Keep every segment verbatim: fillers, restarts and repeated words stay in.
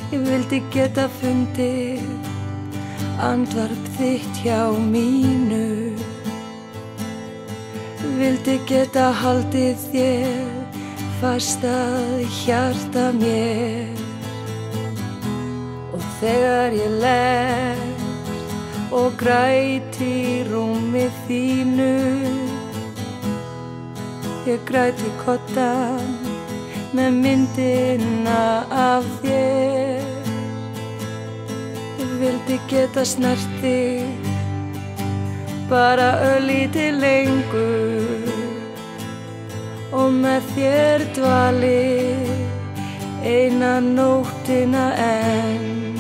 Ég vildi geta fundið andvarp þitt hjá mínu. Vildi geta haldið þér fast að hjarta mér. Og þegar ég lest og græt í rúmi þínu, ég græt í koddann með myndina af þér. Ég vildi geta snert þig bara örlítið lengur og með þér dvalið eina nóttina enn.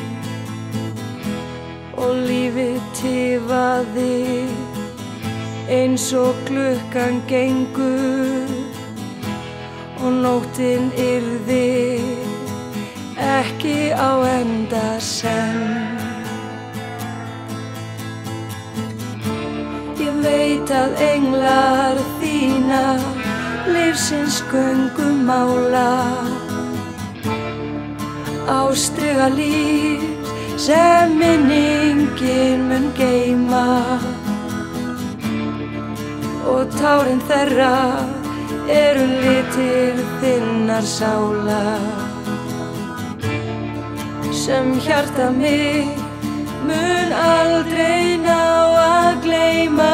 Og lífið tifaði eins og klukkan gengur og nóttin yrði ekki á enda senn. Ég veit að englar þína lífsins göngu mála, ástriga líf sem minningin mun geyma. Og tárin þeirra eru litir þinnar sálar sem hjarta mitt mun aldrei ná að gleyma.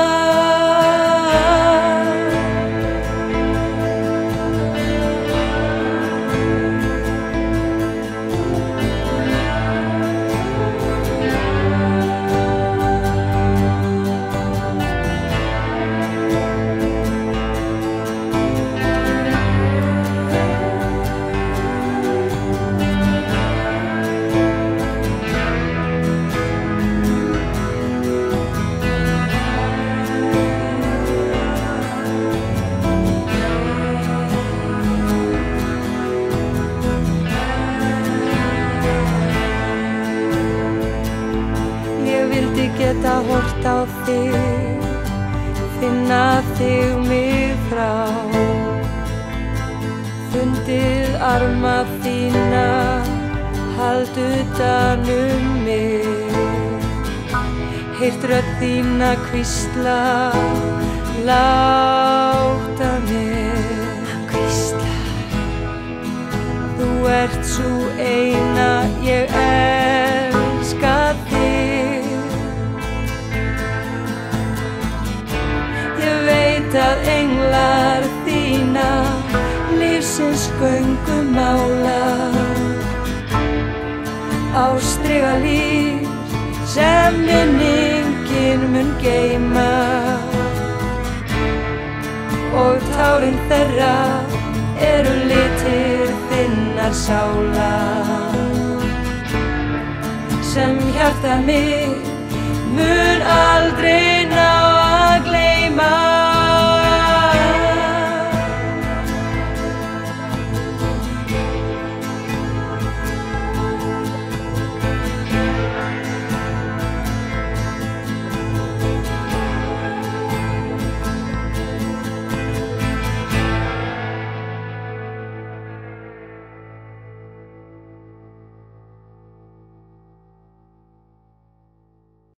Geta hort á þig, finna þig mig frá, fundið arma þína, hald utan um mig, heyrt rödd þína hvísla, lágt að mér. Hvísla, þú ert sú eina, ég elska þig. Að englar þína lífsins göngu mála, ástriga líf sem minningin mun geyma. Og tárin þeirra eru litir þinnar sálar sem hjarta mitt mun aldrei ná að gleyma.